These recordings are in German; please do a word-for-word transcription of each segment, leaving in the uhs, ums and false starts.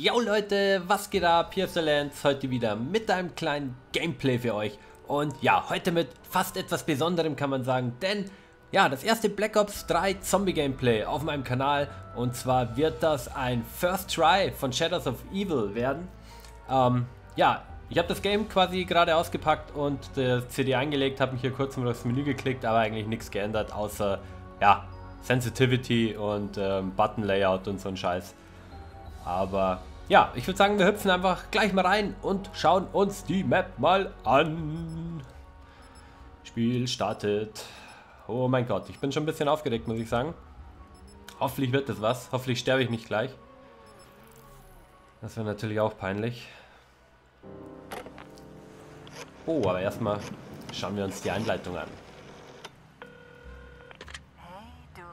Yo Leute, was geht ab? Hier ist der Lance, heute wieder mit einem kleinen Gameplay für euch. Und ja, heute mit fast etwas Besonderem kann man sagen, denn ja, das erste Black Ops drei Zombie Gameplay auf meinem Kanal. Und zwar wird das ein First Try von Shadows of Evil werden. Ähm, ja, ich habe das Game quasi gerade ausgepackt und der C D eingelegt, habe mich hier kurz mal aufs Menü geklickt, aber eigentlich nichts geändert, außer ja, Sensitivity und ähm, Button Layout und so ein Scheiß. Aber ja, ich würde sagen, wir hüpfen einfach gleich mal rein und schauen uns die Map mal an. Spiel startet. Oh mein Gott, ich bin schon ein bisschen aufgeregt, muss ich sagen. Hoffentlich wird das was. Hoffentlich sterbe ich nicht gleich. Das wäre natürlich auch peinlich. Oh, aber erstmal schauen wir uns die Einleitung an. Hey du.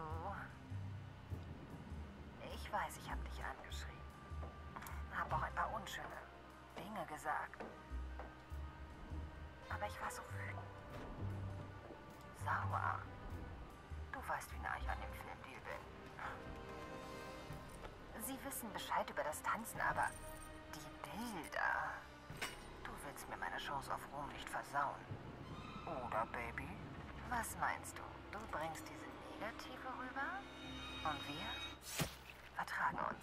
Ich weiß, ich habe dich angeschrieben. Hab auch ein paar unschöne Dinge gesagt. Aber ich war so wütend. Sauer. Du weißt, wie nah ich an dem Filmdeal bin. Sie wissen Bescheid über das Tanzen, aber die Bilder... Du willst mir meine Chance auf Ruhm nicht versauen. Oder, Baby? Was meinst du? Du bringst diese Negative rüber? Und wir vertragen uns.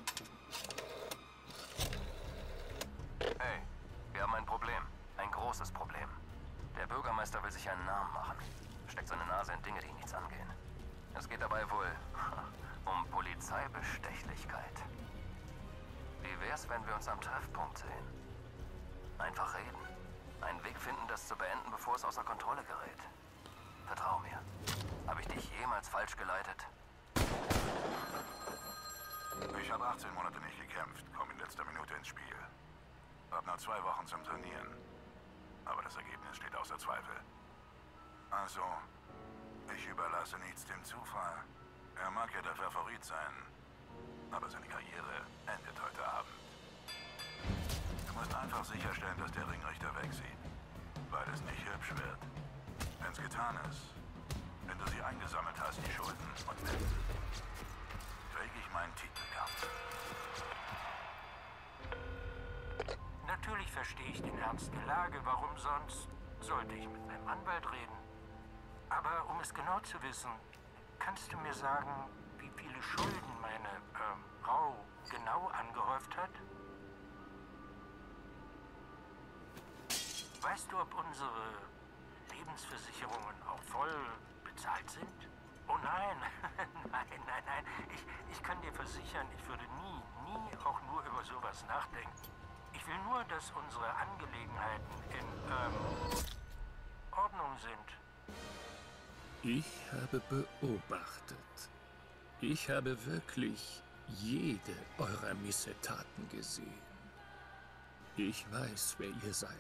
Hey, wir haben ein Problem. Ein großes Problem. Der Bürgermeister will sich einen Namen machen. Steckt seine Nase in Dinge, die ihn nichts angehen. Es geht dabei wohl um Polizeibestechlichkeit. Wie wär's, wenn wir uns am Treffpunkt sehen? Einfach reden. Einen Weg finden, das zu beenden, bevor es außer Kontrolle gerät. Vertrau mir. Habe ich dich jemals falsch geleitet? Ich habe achtzehn Monate nicht gekämpft, komme in letzter Minute ins Spiel. Hab noch zwei Wochen zum Trainieren. Aber das Ergebnis steht außer Zweifel. Also, ich überlasse nichts dem Zufall. Er mag ja der Favorit sein, aber seine Karriere endet heute Abend. Du musst einfach sicherstellen, dass der Ringrichter wegsieht, weil es nicht hübsch wird. Wenn es getan ist, wenn du sie eingesammelt hast, die Schulden und Mitten, kriege ich meinen Titelkampf. Natürlich verstehe ich den Ernst der Lage. Warum sonst sollte ich mit einem Anwalt reden? Aber um es genau zu wissen, kannst du mir sagen, wie viele Schulden meine ähm, Frau genau angehäuft hat? Weißt du, ob unsere Lebensversicherungen auch voll bezahlt sind? Oh nein, nein, nein, nein. Ich, ich kann dir versichern, ich würde nie, nie auch nur über sowas nachdenken. Ich will nur, dass unsere Angelegenheiten in ähm, Ordnung sind. Ich habe beobachtet. Ich habe wirklich jede eurer Missetaten gesehen. Ich weiß, wer ihr seid.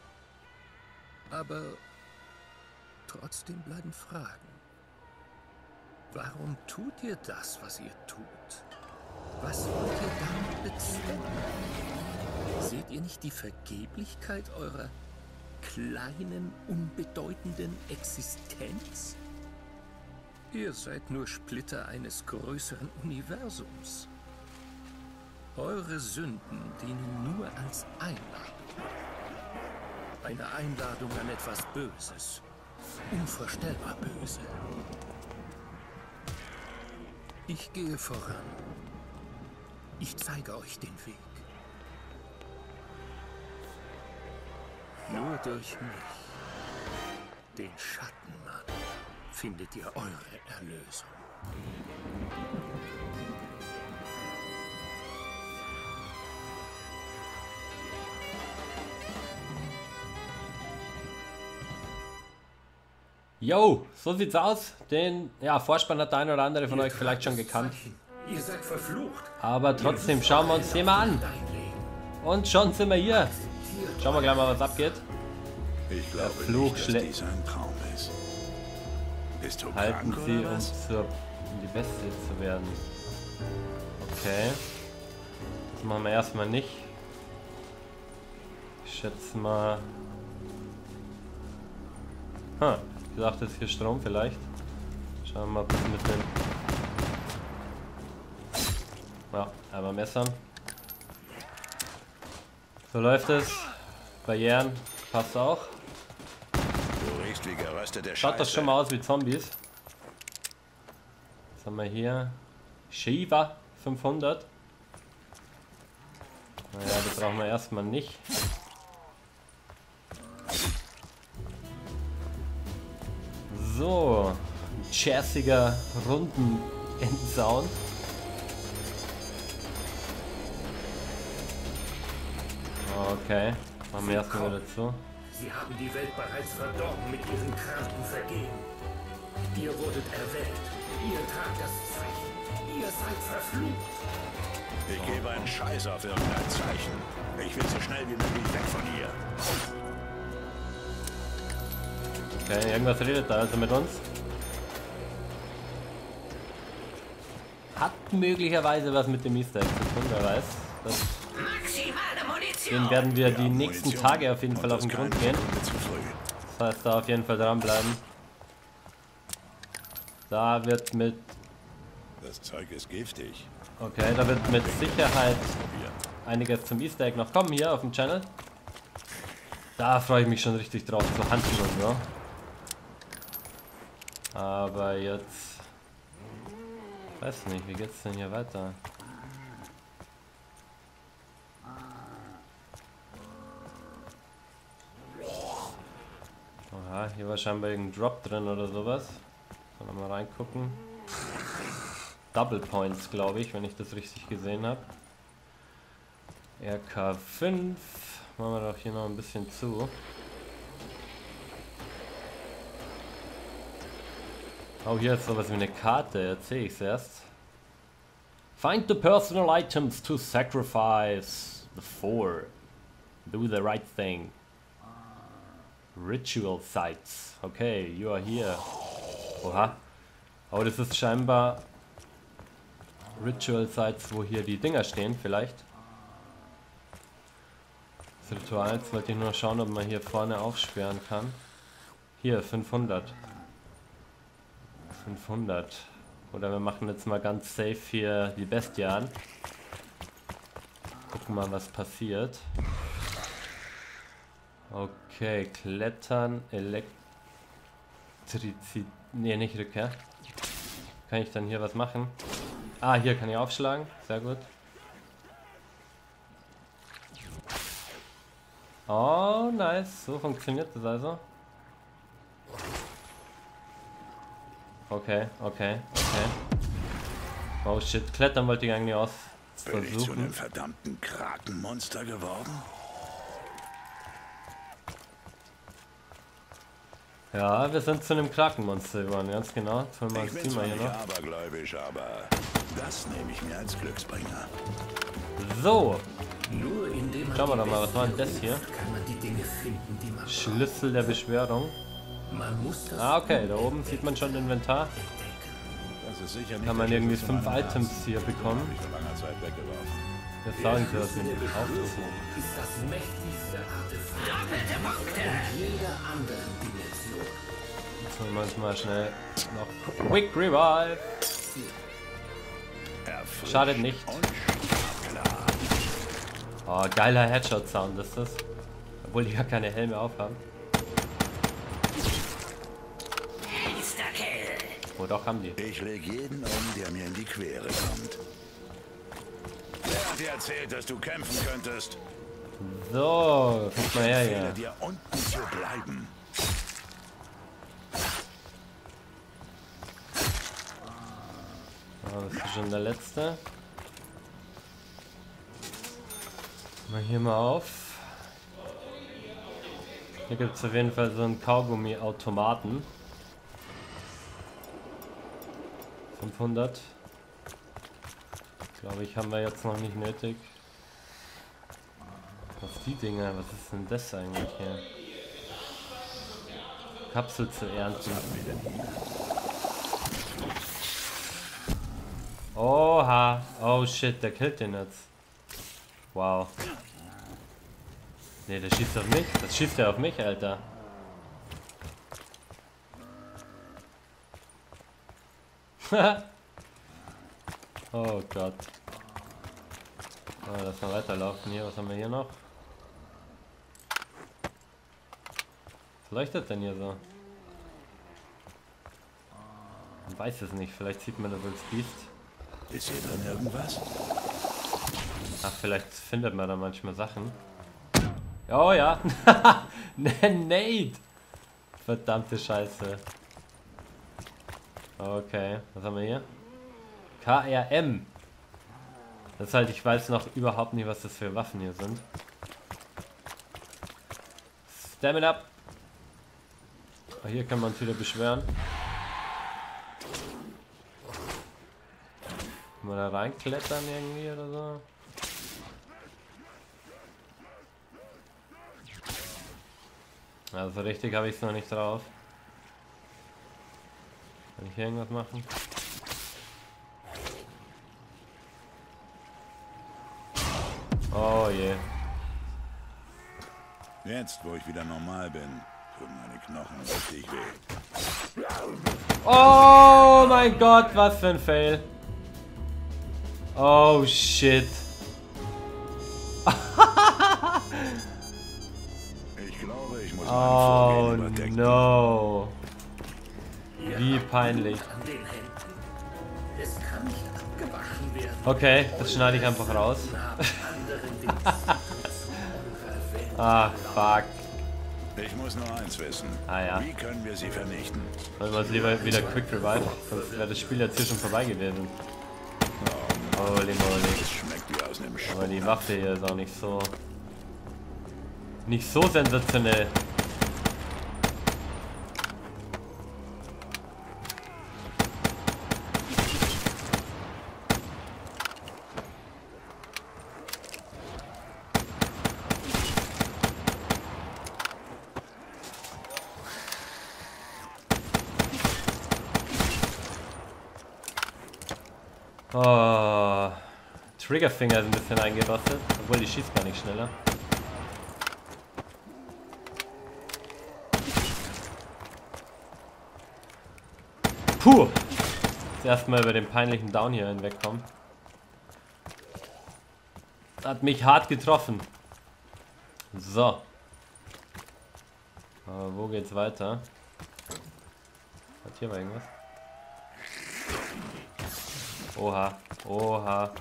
Aber trotzdem bleiben Fragen. Warum tut ihr das, was ihr tut? Was wollt ihr damit bezwecken? Seht ihr nicht die Vergeblichkeit eurer kleinen, unbedeutenden Existenz? Ihr seid nur Splitter eines größeren Universums. Eure Sünden dienen nur als Einladung. Eine Einladung an etwas Böses. Unvorstellbar böse. Ich gehe voran. Ich zeige euch den Weg. Nur durch mich, den Schattenmann, findet ihr eure Erlösung. Yo, so sieht's aus. Den ja, Vorspann hat der eine oder andere von euch vielleicht schon gekannt. Ihr seid verflucht. Aber trotzdem schauen wir uns den mal an. Und schon sind wir hier. Schauen wir gleich mal, was abgeht. Ich glaube Fluch nicht, dass schlägt. dies ein Traum ist. Bist du Halten krank Sie, oder um, was? zur, um die Beste zu werden. Okay. Das machen wir erstmal nicht. Ich schätze mal... Hm, ich dachte, das ist hier Strom vielleicht. Schauen wir mal, was mit dem... Ja, einmal Messer. So läuft es. Barrieren passt auch. Du riechst wie geröstete Scheiße. Schaut das schon mal aus wie Zombies. Was haben wir hier? Shiva fünfhundert. Naja, das brauchen wir erstmal nicht. So, ein jazziger Runden-Endsound. Okay, machen wir erstmal wieder zu. Sie haben die Welt bereits verdorben mit ihren kranken Vergehen. Ihr wurdet erwählt. Ihr tragt das Zeichen. Ihr seid verflucht. Ich gebe einen Scheiß auf irgendein Zeichen. Ich will so schnell wie möglich weg von hier. Okay, irgendwas redet da also mit uns. Hat möglicherweise was mit dem Easter Egg zu tun, wer weiß. Das Den werden wir die nächsten Tage auf jeden Fall auf den Grund gehen. Das heißt, da auf jeden Fall dranbleiben. Da wird mit... Das Zeug ist giftig. Okay, da wird mit Sicherheit einiges zum Easter Egg noch kommen hier auf dem Channel. Da freue ich mich schon richtig drauf zu handeln und so. Aber jetzt... Ich weiß nicht, wie geht's denn hier weiter? Aha, hier war scheinbar irgendein Drop drin oder sowas. Sollen wir mal reingucken. Double Points, glaube ich, wenn ich das richtig gesehen habe. R K fünf. Machen wir doch hier noch ein bisschen zu. Oh, hier ist sowas wie eine Karte, jetzt sehe ich es erst. Find the personal items to sacrifice the four. Do the right thing. Ritual sites. Okay, you are here. Oha. Aber das ist scheinbar Ritual sites, wo hier die Dinger stehen, vielleicht. Das Ritual, jetzt wollte ich nur schauen, ob man hier vorne aufsperren kann. Hier, fünfhundert. fünfhundert. Oder wir machen jetzt mal ganz safe hier die Bestie an. Gucken mal, was passiert. Okay, Klettern, Elektrizität. Ne, nicht Rückkehr. Kann ich dann hier was machen? Ah, hier kann ich aufschlagen. Sehr gut. Oh, nice. So funktioniert das also. Okay, okay, okay. Oh shit, klettern wollte ich eigentlich aus Bin ich zu einem versuchen. verdammten Krakenmonster geworden? Ja, wir sind zu einem Krakenmonster geworden, ganz genau. Jetzt holen wir Ich uns bin die mal zwar hier nicht noch. abergläubisch, aber das nehme ich mir als Glücksbringer. So, Nur indem man schauen wir die doch mal, was war denn Bestie das hier? ruft, kann man die Dinge finden, die man Schlüssel der Beschwörung. braucht. Man muss das Ah, okay, da oben sieht man schon Inventar. Das ist sicher nicht Kann man der irgendwie Schlüssel zu fünf meinem Items Herz. hier Den bekommen. habe ich vor langer Zeit weggeworfen. Das sagen sie, was Schlüssel wir der nicht aufziehen. Beschwörung ist das mächtigste Artefakt in jeder anderen Dimension. Jetzt holen wir uns mal schnell noch Quick Revive. Erfrischt Schadet nicht. und klar. Oh, geiler Headshot-Sound ist das. Obwohl die gar keine Helme aufhaben. Oh, doch, haben die. Ich leg jeden um, der mir in die Quere kommt. Wer hat dir erzählt, dass du kämpfen könntest? So, guck mal her Empfehle hier. dir unten zu bleiben. Oh, das ist schon der letzte. Mal hier mal auf. Hier gibt es auf jeden Fall so einen Kaugummi-Automaten. fünfhundert. Glaube ich, haben wir jetzt noch nicht nötig. Was die Dinger? Was ist denn das eigentlich hier? Kapsel zu ernten. Oha. Oh shit, der killt den jetzt. Wow. Ne, der schießt auf mich. Das schießt er auf mich, Alter. Oh Gott. Oh, lass mal weiterlaufen hier. Was haben wir hier noch? Was leuchtet denn hier so? Man weiß es nicht, vielleicht sieht man das als Biest. Ist hier drin irgendwas? Ach, vielleicht findet man da manchmal Sachen. Oh ja. Nate! Verdammte Scheiße. Okay, was haben wir hier? K R M. Das ist halt, ich weiß noch überhaupt nicht, was das für Waffen hier sind. Stamina up. Oh, hier kann man uns wieder beschweren. Mal da reinklettern irgendwie oder so. Also richtig habe ich es noch nicht drauf. Kann ich hier irgendwas machen? Oh je. Jetzt, wo ich wieder normal bin, tun meine Knochen richtig weh. Oh mein Gott, was für ein Fail. Oh shit. Ich glaube, ich muss Oh meinen Vorgehen überdecken. no. Wie peinlich. An den Händen. Es kann nicht abgewaschen werden. Okay, das schneide ich einfach raus. Ah, fuck. Ich muss nur eins wissen. Ah ja. Wie können wir sie vernichten? Wollen wir uns lieber wieder Quick Revive, sonst wäre das Spiel jetzt hier schon vorbei gewesen. Holy moly. Es schmeckt wie aus einem Sch Aber die Waffe hier ist auch nicht so... Nicht so sensationell. Oh, Triggerfinger sind ein bisschen eingerostet, obwohl die schießt gar nicht schneller. Puh! Jetzt erstmal über den peinlichen Down hier hinwegkommen. Hat mich hart getroffen. So. Aber wo geht's weiter? Hat hier mal irgendwas? Oha, oha.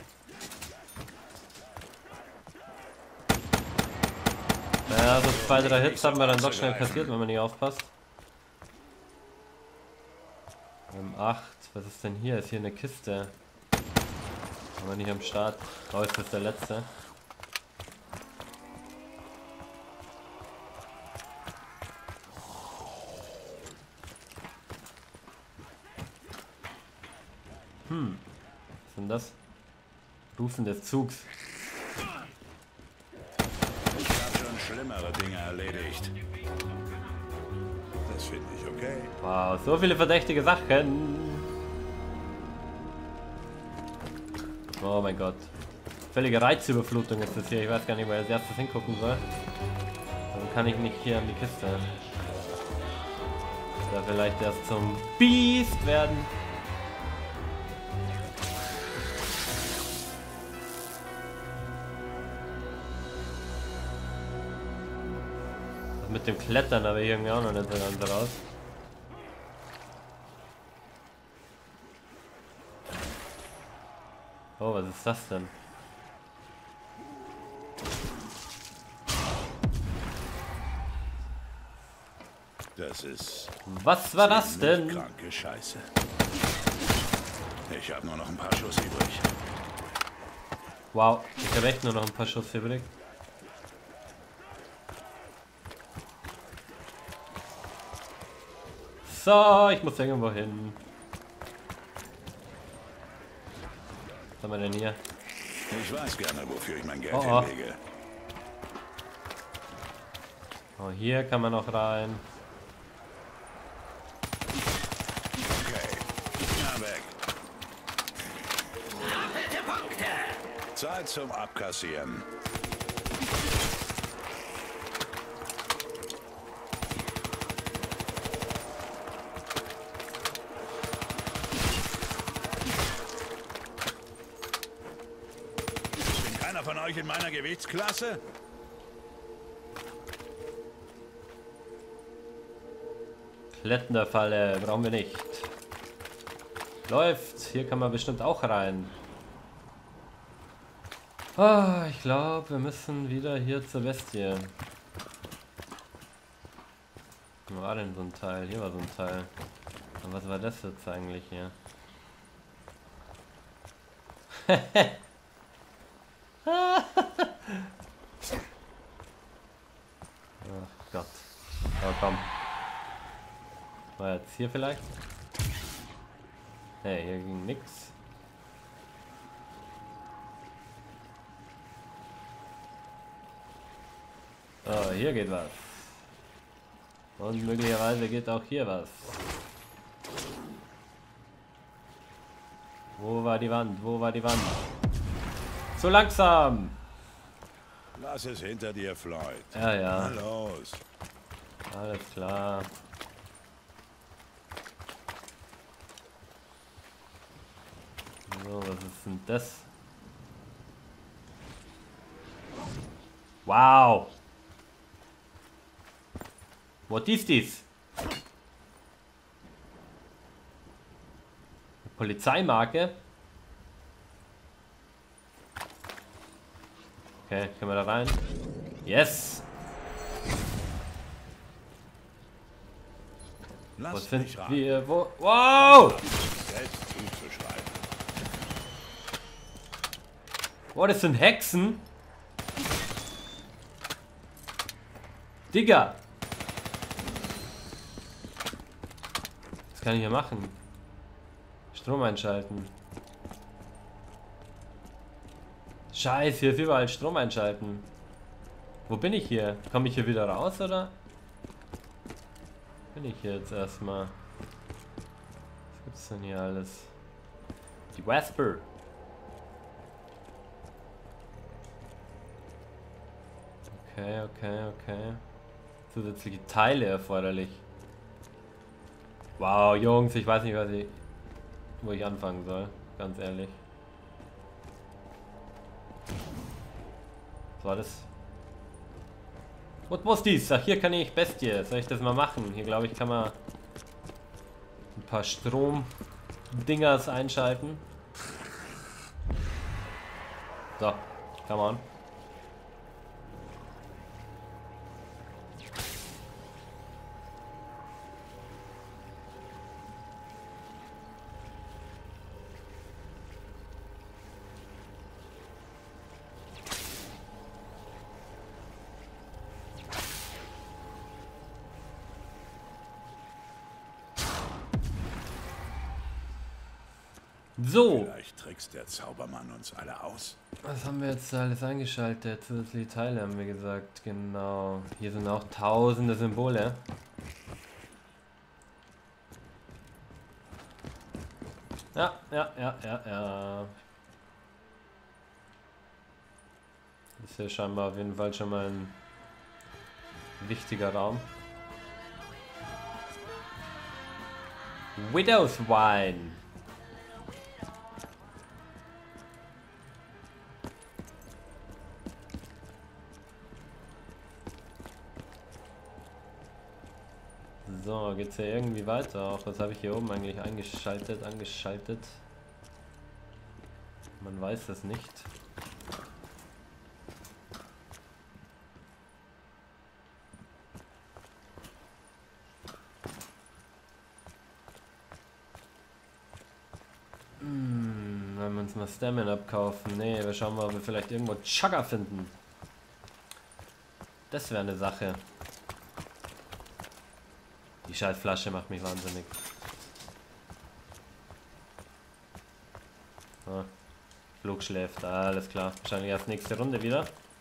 Naja, so zwei, drei Hits haben wir dann doch schnell kassiert, wenn man nicht aufpasst. Ähm, acht, was ist denn hier? Ist hier eine Kiste? Haben wir nicht am Start. Oh, ist das der letzte? Hm, was ist denn das? Rufen des Zugs. Ich habe schon schlimmere Dinge erledigt. Das finde ich okay. Wow, so viele verdächtige Sachen. Oh mein Gott. Völlige Reizüberflutung ist das hier. Ich weiß gar nicht, wo ich als erstes hingucken soll. Dann kann ich nicht hier an die Kiste. Oder vielleicht erst zum Biest werden. Mit dem Klettern aber irgendwie auch noch nicht so ganz raus. Oh, was ist das denn? Das ist Was war das denn? kranke Scheiße. Ich habe nur noch ein paar Schuss übrig. Wow, ich habe echt nur noch ein paar Schuss übrig. So, ich muss irgendwo hin. Was haben wir denn hier? Ich weiß gerne, wofür ich mein Geld Oh, oh. hinlege. Oh, hier kann man noch rein. Okay, na weg. Zeit zum Abkassieren. Ist keiner von euch in meiner Gewichtsklasse? Skeletten der Falle. Brauchen wir nicht. Läuft. Hier kann man bestimmt auch rein. Ah, ich glaube, wir müssen wieder hier zur Bestie. Wo war denn so ein Teil? Hier war so ein Teil. Und was war das jetzt eigentlich hier? Ach Gott. Oh, komm. War jetzt hier vielleicht? Ne, hier ging nix. Oh, hier geht was. Und möglicherweise geht auch hier was. Wo war die Wand? Wo war die Wand? Zu langsam! Lass es hinter dir, Floyd. Ja, ja. Na los. Alles klar. So, was ist denn das? Wow! Was ist dies? Polizeimarke? Okay, können wir da rein? Yes! Lass Was sind mich ran. wir? Wo? Wow! Selbst zuzuschreiben. Oh, das sind Hexen? Digga! Was kann ich hier machen? Strom einschalten. Scheiße, hier ist überall Strom einschalten. Wo bin ich hier? Komme ich hier wieder raus, oder? Bin ich hier jetzt erstmal? Was gibt's denn hier alles? Die Wesper. Okay, okay, okay. Zusätzliche Teile erforderlich. Wow, Jungs, ich weiß nicht, was ich, wo ich anfangen soll. Ganz ehrlich. Was war das? Was muss dies? Ach, hier kann ich Bestie. Soll ich das mal machen? Hier, glaube ich, kann man ein paar Strom-Dingers einschalten. So, come on. So. Vielleicht trickst der Zaubermann uns alle aus. Was haben wir jetzt alles eingeschaltet? Zusätzliche Teile haben wir gesagt. Genau. Hier sind auch tausende Symbole. Ja, ja, ja, ja, ja. Das ist hier scheinbar auf jeden Fall schon mal ein wichtiger Raum. Widow's Wine. So, geht's hier irgendwie weiter? Auch was habe ich hier oben eigentlich eingeschaltet, angeschaltet? Man weiß es nicht. Hm, wenn wir uns mal Stamina abkaufen. Nee, wir schauen mal, ob wir vielleicht irgendwo Chugger finden. Das wäre eine Sache. Die scheiß Flasche macht mich wahnsinnig. Ah, Flug schläft, alles klar. Wahrscheinlich erst nächste Runde wieder.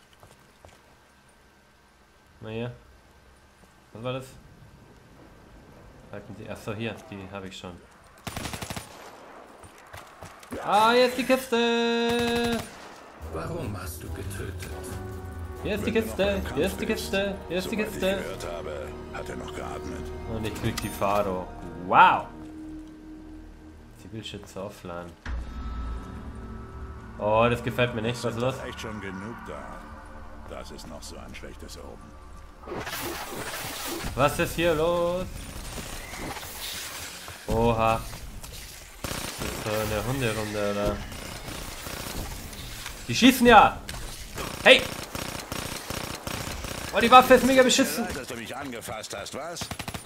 Na hier. Was war das? Halten Sie. Achso, hier, die habe ich schon. Ah, hier ist die Kiste! Warum hast du getötet? Hier ist die Kiste, hier ist die Kiste, hier ist die Soweit Kiste. ich gehört habe, hat er noch geatmet. Und ich krieg die Faro. Wow! Zivilschütze offline. Oh, das gefällt mir nicht. Was ist los? Echt schon genug da. Das ist noch so ein schlechtes Oben. Was ist hier los? Oha. Das ist so eine Hunderunde, oder? Die schießen ja! Hey! Oh, die Waffe ist mega beschissen! Dass du mich angefasst hast, was?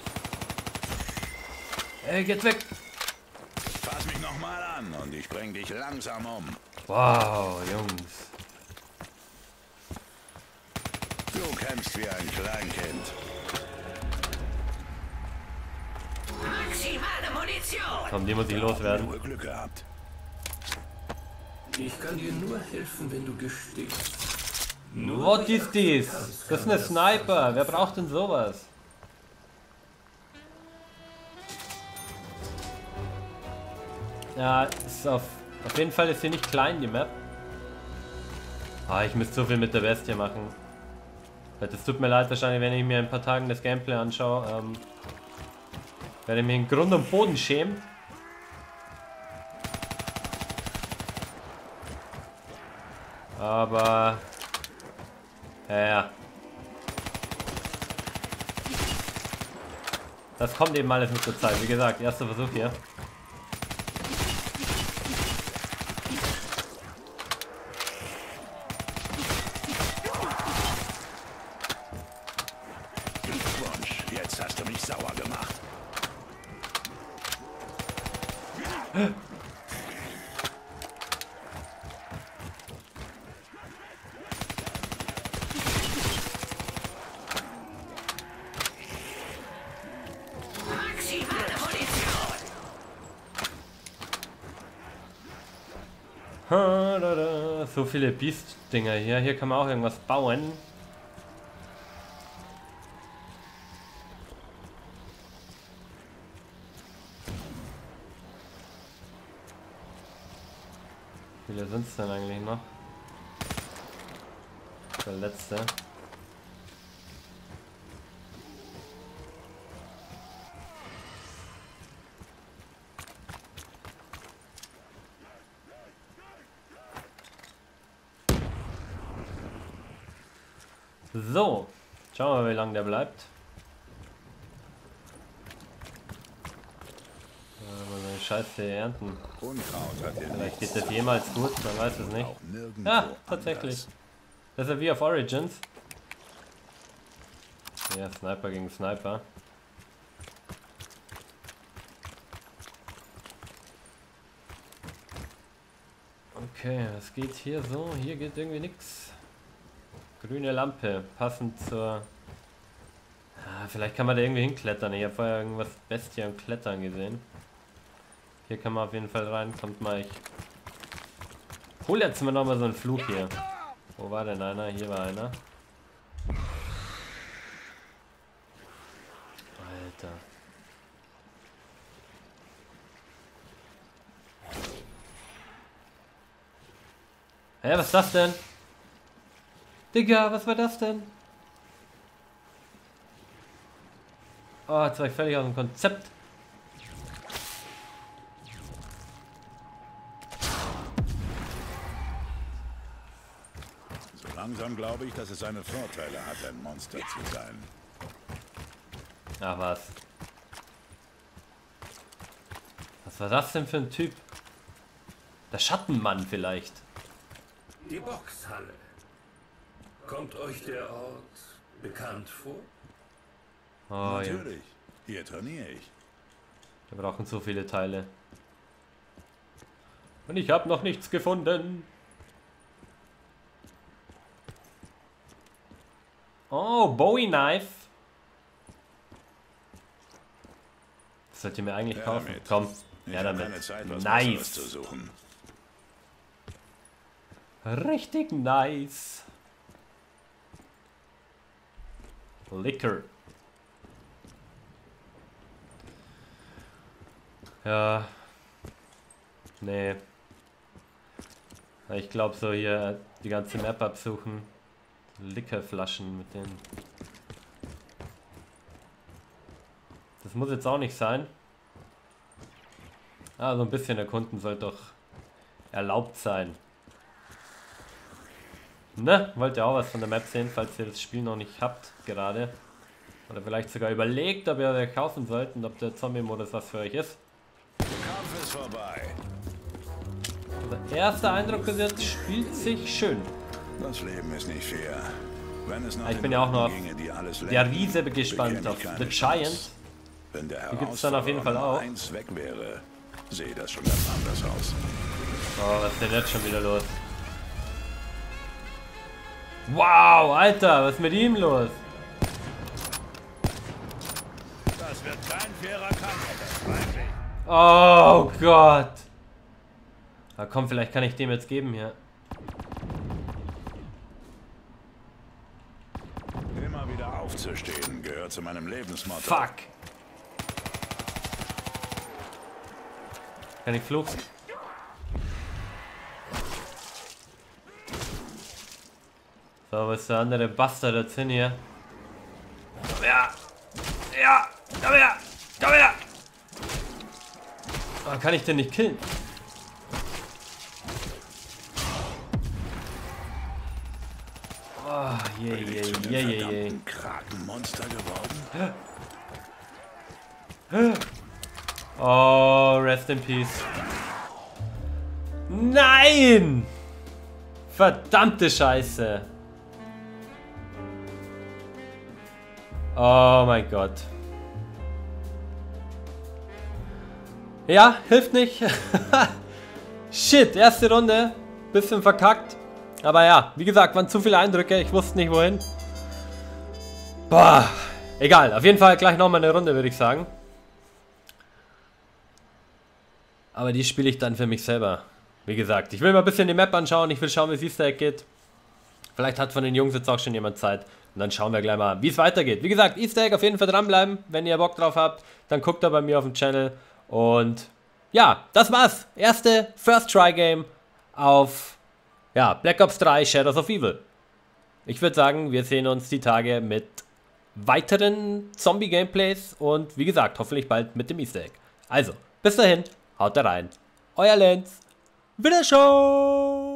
Ey, geht weg! Fass mich nochmal an und ich bring dich langsam um. Wow, Jungs. Du kämpfst wie ein Kleinkind. Maximale Munition! Komm, die muss ich loswerden. Nur Glück gehabt. Ich kann dir nur helfen, wenn du gestehst. Was ist dies? Das ist eine Sniper. Wer braucht denn sowas? Ja, ist auf, auf jeden Fall ist hier nicht klein, die Map. Ah, ich müsste so viel mit der Bestie machen. Es tut mir leid, wahrscheinlich, wenn ich mir in ein paar Tagen das Gameplay anschaue, ähm, werde ich mich in Grund und Boden schämen. Aber... Ja, ja. Das kommt eben alles mit der Zeit. Wie gesagt, erster Versuch hier. Glückwunsch, jetzt hast du mich sauer gemacht. So viele Beast-Dinger hier. Hier kann man auch irgendwas bauen. Wie viele sind es denn eigentlich noch? Der letzte. So, schauen wir mal, wie lange der bleibt. Äh, mal seine Scheiße ernten. Unkraut hat dir Vielleicht nichts geht das jemals gut, man weiß es nicht. auch nirgendwo Ja, tatsächlich. anders. Das ist ja wie auf Origins. Ja, Sniper gegen Sniper. Okay, was geht hier so? Hier geht irgendwie nichts. Grüne Lampe, passend zur... Ah, vielleicht kann man da irgendwie hinklettern. Ich habe vorher irgendwas Bestie am Klettern gesehen. Hier kann man auf jeden Fall rein. Kommt mal, ich... Hol jetzt mal nochmal so einen Flug hier. Wo war denn einer? Hier war einer. Alter. Hä, was ist das denn? Digga, was war das denn? Oh, jetzt war ich völlig aus dem Konzept. So langsam glaube ich, dass es seine Vorteile hat, ein Monster zu sein. Ach was. Was war das denn für ein Typ? Der Schattenmann vielleicht. Die Boxhalle. Kommt euch der Ort bekannt vor? Oh, ja. Natürlich. Hier trainiere ich. Wir brauchen so viele Teile. Und ich habe noch nichts gefunden. Oh, Bowie Knife. Das sollt ihr mir eigentlich Ja, kaufen. damit. Komm, Ich ja habe damit. keine Zeit, was Besseres zu Nice. suchen. Richtig nice. Liquor. Ja. Nee. Ich glaube so hier die ganze Map absuchen. Liquorflaschen mit denen. Das muss jetzt auch nicht sein. Ah, so ein bisschen erkunden sollte doch erlaubt sein. Ne? Wollt ihr auch was von der Map sehen, falls ihr das Spiel noch nicht habt, gerade. Oder vielleicht sogar überlegt, ob ihr euch kaufen sollt und ob der Zombie-Modus was für euch ist. Kampf ist vorbei. Der erste Eindruck ist jetzt, spielt sich schön. Das Leben ist nicht fair. Wenn es nach Ich den bin ja auch noch auf ginge, die alles der lenken, Riese gespannt, bekäme auf ich keine The Chance. Giant. Wenn der Die gibt's dann auf jeden Fall Herausforderer auch. eins weg wäre, sehe das schon ganz anders aus. Oh, was ist denn jetzt schon wieder los? Wow, Alter, was ist mit ihm los? Das wird kein fairer Kampf, das weiß ich. Oh Gott. Na komm, vielleicht kann ich dem jetzt geben hier. Immer wieder aufzustehen gehört zu meinem Lebensmotto. Fuck. Kann ich fluchen? So, wo ist der andere Bastard jetzt hin hier? Komm her! Ja! Komm her! Komm her! Oh, kann ich den nicht killen? Oh, je, Bin je, ich zu dem je, je, je. verdammten Krakenmonster geworden? Oh, rest in peace. Nein! Verdammte Scheiße. Oh mein Gott. Ja, hilft nicht. Shit, erste Runde. Bisschen verkackt. Aber ja, wie gesagt, waren zu viele Eindrücke. Ich wusste nicht wohin. Boah. Egal, auf jeden Fall gleich nochmal eine Runde, würde ich sagen. Aber die spiele ich dann für mich selber. Wie gesagt, ich will mal ein bisschen die Map anschauen. Ich will schauen, wie es Easter Egg geht. Vielleicht hat von den Jungs jetzt auch schon jemand Zeit. Und dann schauen wir gleich mal, wie es weitergeht. Wie gesagt, Easter Egg auf jeden Fall dranbleiben. Wenn ihr Bock drauf habt, dann guckt da bei mir auf dem Channel. Und ja, das war's. Erste First Try Game auf ja, Black Ops drei Shadows of Evil. Ich würde sagen, wir sehen uns die Tage mit weiteren Zombie-Gameplays. Und wie gesagt, hoffentlich bald mit dem Easter Egg. Also, bis dahin, haut da rein. Euer Lenz. Wiederschauen!